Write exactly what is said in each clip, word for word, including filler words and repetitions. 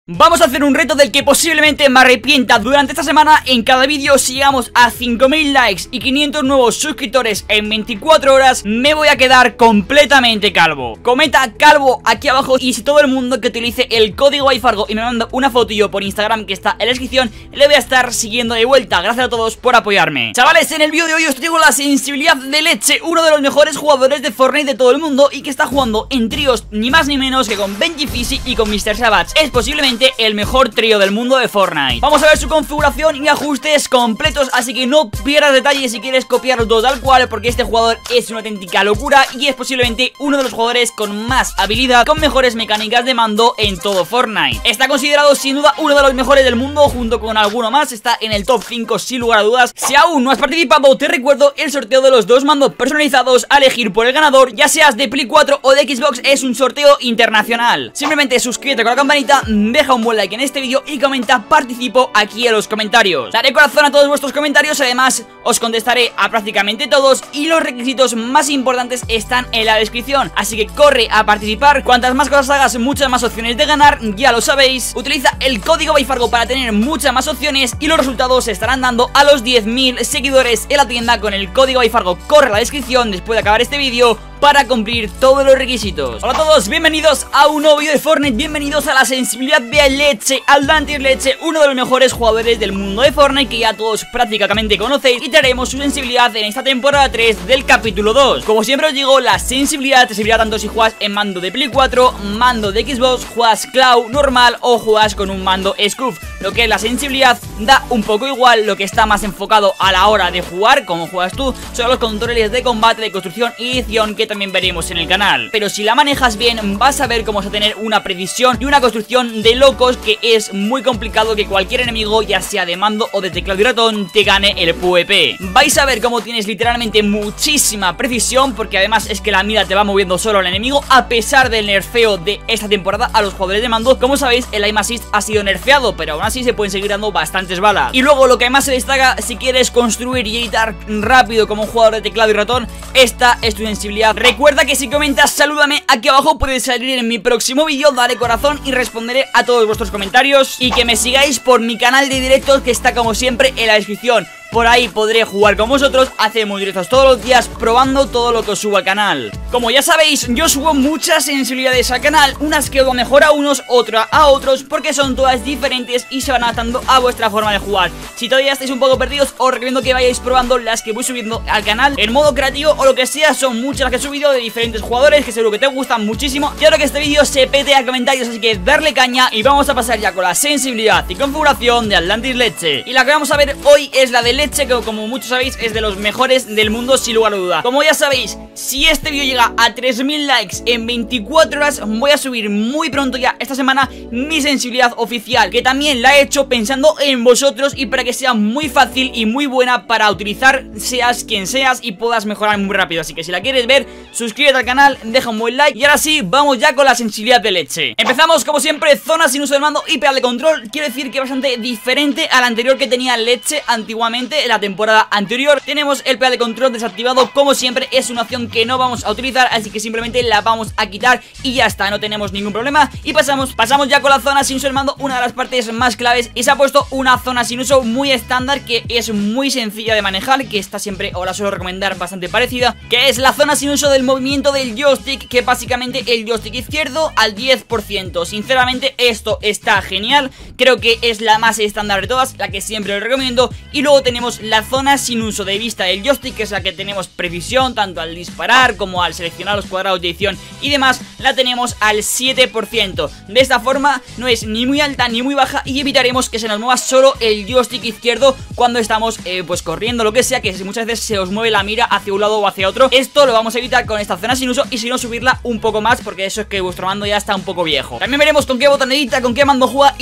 Vamos a hacer un reto del que posiblemente me arrepienta durante esta semana. En cada vídeo, si llegamos a cinco mil likes y quinientos nuevos suscriptores en veinticuatro horas, me voy a quedar completamente calvo. Comenta calvo aquí abajo, y si todo el mundo que utilice el código iFargo y me manda una fotillo por Instagram que está en la descripción, le voy a estar siguiendo de vuelta. Gracias a todos por apoyarme. Chavales, en el vídeo de hoy os traigo la sensibilidad de Leche, uno de los mejores jugadores de Fortnite de todo el mundo y que está jugando en tríos ni más ni menos que con Benji Fizzy y con mister Savage. Es posiblemente el mejor trío del mundo de Fortnite. Vamos a ver su configuración y ajustes completos, así que no pierdas detalles si quieres copiarlo todo tal cual, porque este jugador es una auténtica locura y es posiblemente uno de los jugadores con más habilidad, con mejores mecánicas de mando en todo Fortnite. Está considerado sin duda uno de los mejores del mundo, junto con alguno más. Está en el top cinco sin lugar a dudas. Si aún no has participado, te recuerdo el sorteo de los dos mandos personalizados a elegir por el ganador, ya seas de Play cuatro o de Xbox. Es un sorteo internacional. Simplemente suscríbete con la campanita, deja un buen like en este vídeo y comenta participo aquí en los comentarios. Daré corazón a todos vuestros comentarios, además os contestaré a prácticamente todos, y los requisitos más importantes están en la descripción, así que corre a participar. Cuantas más cosas hagas, muchas más opciones de ganar, ya lo sabéis. Utiliza el código iFargo para tener muchas más opciones y los resultados se estarán dando a los diez mil seguidores en la tienda con el código iFargo. Corre a la descripción después de acabar este vídeo para cumplir todos los requisitos. Hola a todos, bienvenidos a un nuevo vídeo de Fortnite. Bienvenidos a la sensibilidad de Leche, Atlantis Leche, uno de los mejores jugadores del mundo de Fortnite que ya todos prácticamente conocéis, y traeremos su sensibilidad en esta temporada tres del capítulo dos. Como siempre os digo, la sensibilidad te servirá tanto si juegas en mando de Play cuatro, mando de Xbox, juegas Cloud normal o juegas con un mando Scuf. Lo que es la sensibilidad da un poco igual. Lo que está más enfocado a la hora de jugar, como juegas tú, son los controles de combate, de construcción y edición, que también veremos en el canal. Pero si la manejas bien, vas a ver cómo vas a tener una precisión y una construcción de locos, que es muy complicado que cualquier enemigo, ya sea de mando o de teclado y ratón, te gane el PvP. Vais a ver cómo tienes literalmente muchísima precisión, porque además es que la mira te va moviendo solo al enemigo, a pesar del nerfeo de esta temporada a los jugadores de mando. Como sabéis, el aim assist ha sido nerfeado, pero aún así se pueden seguir dando bastantes balas. Y luego lo que más se destaca, si quieres construir y editar rápido como un jugador de teclado y ratón, esta es tu sensibilidad. Recuerda que si comentas salúdame aquí abajo, puedes salir en mi próximo vídeo, daré corazón y responderé a todos vuestros comentarios. Y que me sigáis por mi canal de directos, que está como siempre en la descripción. Por ahí podré jugar con vosotros. Hacemos directos todos los días probando todo lo que os subo al canal. Como ya sabéis, yo subo muchas sensibilidades al canal, unas que os mejor a unos, otras a otros, porque son todas diferentes y se van adaptando a vuestra forma de jugar. Si todavía estáis un poco perdidos, os recomiendo que vayáis probando las que voy subiendo al canal en modo creativo o lo que sea. Son muchas las que he subido de diferentes jugadores, que seguro que te gustan muchísimo. Quiero que este vídeo se pete a comentarios, así que darle caña y vamos a pasar ya con la sensibilidad y configuración de Atlantis Leche. Y la que vamos a ver hoy es la de Leche, que como muchos sabéis es de los mejores del mundo sin lugar a duda. Como ya sabéis, si este vídeo llega a tres mil likes en veinticuatro horas, voy a subir muy pronto ya esta semana mi sensibilidad oficial, que también la he hecho pensando en vosotros y para que sea muy fácil y muy buena para utilizar, seas quien seas, y puedas mejorar muy rápido. Así que si la quieres ver, suscríbete al canal, deja un buen like. Y ahora sí, vamos ya con la sensibilidad de Leche. Empezamos como siempre, zona sin uso del mando y pedal de control. Quiero decir que es bastante diferente a la anterior que tenía Leche antiguamente, la temporada anterior. Tenemos el pedal de control desactivado, como siempre. Es una opción que no vamos a utilizar, así que simplemente la vamos a quitar y ya está, no tenemos ningún problema. Y pasamos, pasamos ya con la zona sin uso del mando, una de las partes más claves, y se ha puesto una zona sin uso muy estándar, que es muy sencilla de manejar, que está siempre, o la suelo recomendar, bastante parecida, que es la zona sin uso del movimiento del joystick, que básicamente el joystick izquierdo al diez por ciento. Sinceramente esto está genial, creo que es la más estándar de todas, la que siempre os recomiendo. Y luego tenemos la zona sin uso de vista del joystick, que es la que tenemos precisión tanto al disparar como al seleccionar los cuadrados de edición y demás, la tenemos al siete por ciento. De esta forma no es ni muy alta ni muy baja y evitaremos que se nos mueva solo el joystick izquierdo cuando estamos eh, pues corriendo, lo que sea, que muchas veces se os mueve la mira hacia un lado o hacia otro. Esto lo vamos a evitar con esta zona sin uso, y si no, subirla un poco más, porque eso es que vuestro mando ya está un poco viejo. También veremos con qué botonadita, con qué mando juega y todo ese tipo de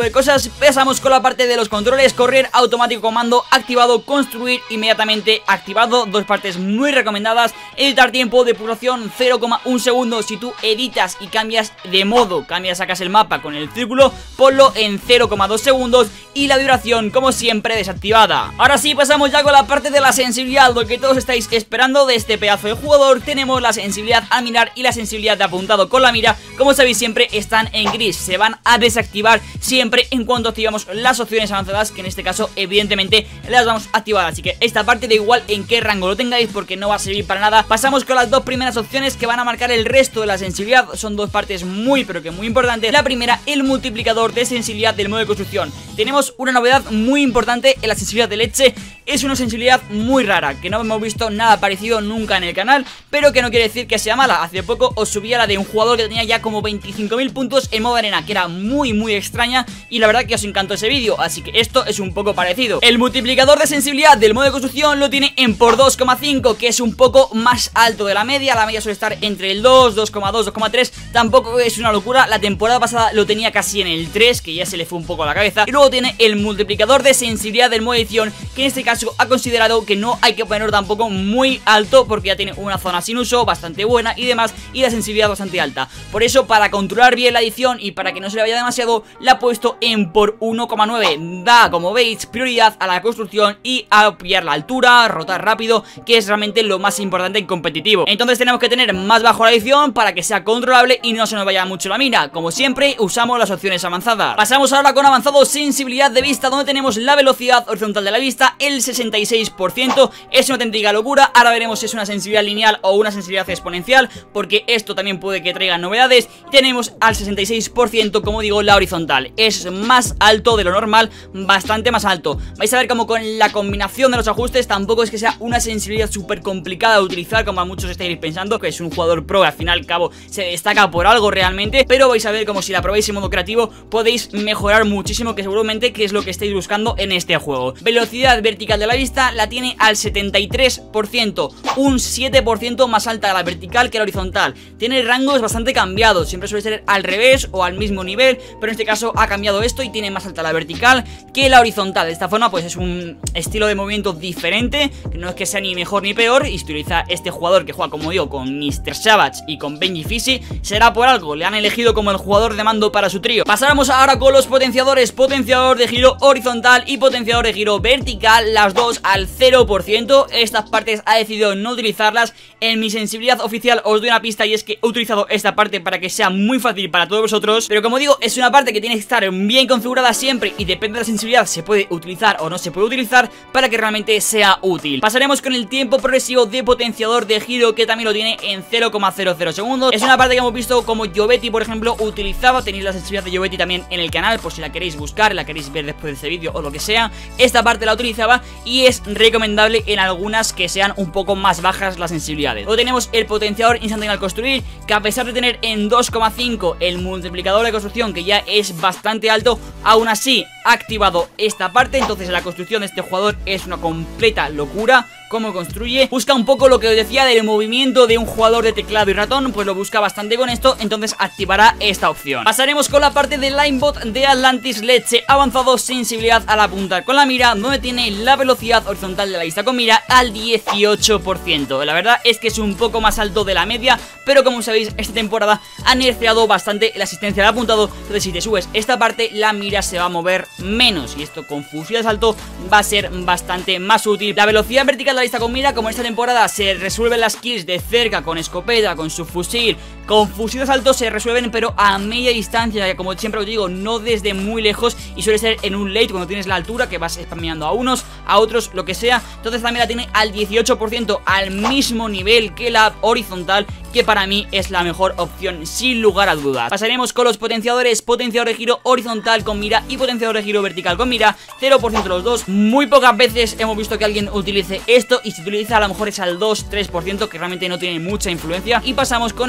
de cosas. Pasamos con la parte de los controles. Correr automático comando activado, construir inmediatamente activado, dos partes muy recomendadas. Editar tiempo de pulsación cero coma uno segundos. Si tú editas y cambias de modo, cambias, sacas el mapa con el círculo, ponlo en cero coma dos segundos. Y la duración, como siempre, desactivada. Ahora sí, pasamos ya con la parte de la sensibilidad, lo que todos estáis esperando de este pedazo de jugador. Tenemos la sensibilidad al mirar y la sensibilidad de apuntado con la mira. Como sabéis, siempre están en gris, se van a desactivar siempre en cuanto activamos las opciones avanzadas, que en este caso evidentemente las vamos a activar. Así que esta parte da igual en qué rango lo tengáis, porque no va a servir para nada. Pasamos con las dos primeras opciones que van a marcar el resto de la sensibilidad. Son dos partes muy pero que muy importantes. La primera, el multiplicador de sensibilidad del modo de construcción. Tenemos una novedad muy importante en la sensibilidad de leche. Es una sensibilidad muy rara, que no hemos visto nada parecido nunca en el canal, pero que no quiere decir que sea mala. Hace poco os subía la de un jugador que tenía ya como veinticinco mil puntos en modo arena, que era muy muy extraña, y la verdad que os encantó ese vídeo, así que esto es un poco parecido. El multiplicador de sensibilidad del modo de construcción lo tiene en por dos coma cinco, que es un poco más alto de la media. La media suele estar entre el dos, dos coma dos, dos coma tres, tampoco es una locura. La temporada pasada lo tenía casi en el tres, que ya se le fue un poco a la cabeza. Y luego tiene el multiplicador de sensibilidad del modo edición, que en este caso ha considerado que no hay que ponerlo tampoco muy alto, porque ya tiene una zona sin uso bastante buena y demás, y la sensibilidad bastante alta. Por eso, para controlar bien la edición y para que no se le vaya demasiado, la ha puesto en por uno coma nueve. Da, como veis, prioridad a la construcción y a pillar la altura, rotar rápido, que es realmente lo más importante en competitivo. Entonces tenemos que tener más bajo la edición para que sea controlable y no se nos vaya mucho la mira. Como siempre, usamos las opciones avanzadas. Pasamos ahora con avanzado sensibilidad de vista, donde tenemos la velocidad horizontal de la vista, el sesenta y seis por ciento. Es una auténtica locura. Ahora veremos si es una sensibilidad lineal o una sensibilidad exponencial, porque esto también puede que traiga novedades. Tenemos al sesenta y seis por ciento, como digo, la horizontal. Es más alto de lo normal, bastante más alto. Vais a ver como con la combinación de los ajustes tampoco es que sea una sensibilidad súper complicada de utilizar, como a muchos estáis pensando, que es un jugador pro, al fin y al cabo se destaca por algo realmente. Pero vais a ver como si la probáis en modo creativo podéis mejorar muchísimo, que seguramente que es lo que estáis buscando en este juego. Velocidad vertical de la vista la tiene al setenta y tres por ciento, un siete por ciento más alta la vertical que la horizontal. Tiene rangos bastante cambiados, siempre suele ser al revés o al mismo nivel, pero en este caso ha cambiado esto y tiene más alta la vertical que la horizontal. De esta forma pues es un estilo de movimiento diferente, que no es que sea ni mejor ni peor, y si utiliza este jugador que juega, como digo, con mister Savage y con Benji Fisi, será por algo, le han elegido como el jugador de mando para su trío. Pasamos ahora con los potenciadores, potenciador de giro horizontal y potenciador de giro vertical, las dos al cero por ciento. Estas partes ha decidido no utilizarlas. En mi sensibilidad oficial os doy una pista, y es que he utilizado esta parte para que sea muy fácil para todos vosotros, pero como digo, es una parte que tiene que estar bien configurada siempre, y depende de la sensibilidad se puede utilizar o no se puede utilizar para que realmente sea útil. Pasaremos con el tiempo progresivo de potenciador de giro, que también lo tiene en cero coma cero cero segundos. Es una parte que hemos visto como Yobetti, por ejemplo, utilizaba. Tenéis la sensibilidad de Yobetti también en el canal, por si la queréis buscar, la queréis ver después de este vídeo o lo que sea. Esta parte la utilizaba y es recomendable en algunas que sean un poco más bajas las sensibilidades. Luego tenemos el potenciador instantáneo al construir, que a pesar de tener en dos coma cinco el multiplicador de construcción, que ya es bastante alto, aún así ha activado esta parte. Entonces la construcción de este jugador es una completa locura. Cómo construye, busca un poco lo que os decía del movimiento de un jugador de teclado y ratón, pues lo busca bastante con esto, entonces activará esta opción. Pasaremos con la parte de Linebot de Atlantis Leche, avanzado sensibilidad al apuntar con la mira, donde tiene la velocidad horizontal de la vista con mira al dieciocho por ciento. La verdad es que es un poco más alto de la media, pero como sabéis, esta temporada han nerfeado bastante la asistencia del apuntado, entonces si te subes esta parte, la mira se va a mover menos, y esto con fusil de salto va a ser bastante más útil. La velocidad vertical de la vista con mira, como esta temporada se resuelven las kills de cerca con escopeta, con subfusil, con fusil de asalto, se resuelven pero a media distancia, que como siempre os digo, no desde muy lejos, y suele ser en un late cuando tienes la altura, que vas spameando a unos, a otros, lo que sea. Entonces también la tiene al dieciocho por ciento, al mismo nivel que la horizontal, que para mí es la mejor opción sin lugar a dudas. Pasaremos con los potenciadores, potenciador de giro horizontal con mira y potenciador de giro vertical con mira, cero por ciento los dos. Muy pocas veces hemos visto que alguien utilice esto, y si utiliza a lo mejor es al dos tres por ciento, que realmente no tiene mucha influencia. Y pasamos con el tiempo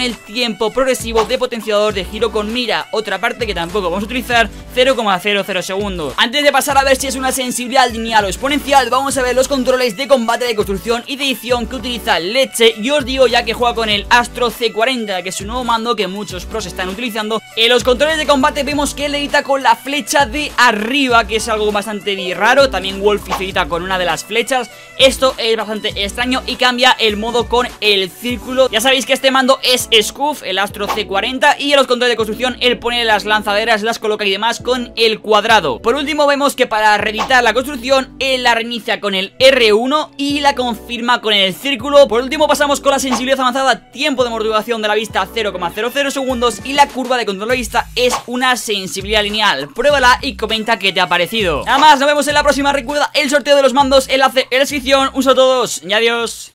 tiempo progresivo de potenciador de giro con mira, otra parte que tampoco vamos a utilizar, cero coma cero cero segundos. Antes de pasar a ver si es una sensibilidad lineal o exponencial, vamos a ver los controles de combate, de construcción y de edición que utiliza Leche. Y os digo ya que juega con el Astro C cuarenta, que es un nuevo mando que muchos pros están utilizando. En los controles de combate vemos que él edita con la flecha de arriba, que es algo bastante raro. También Wolfie edita con una de las flechas. Esto es bastante extraño y cambia el modo con el círculo. Ya sabéis que este mando es Scuf, el Astro C cuarenta, y en los controles de construcción él pone las lanzaderas, las coloca y demás con el cuadrado. Por último vemos que para reeditar la construcción él la reinicia con el R uno y la confirma con el círculo. Por último pasamos con la sensibilidad avanzada, tiempo de amortiguación de la vista cero coma cero cero segundos, y la curva de control de vista es una sensibilidad lineal. Pruébala y comenta qué te ha parecido. Nada más, nos vemos en la próxima. Recuerda el sorteo de los mandos, enlace en la descripción. Un saludo a todos y adiós.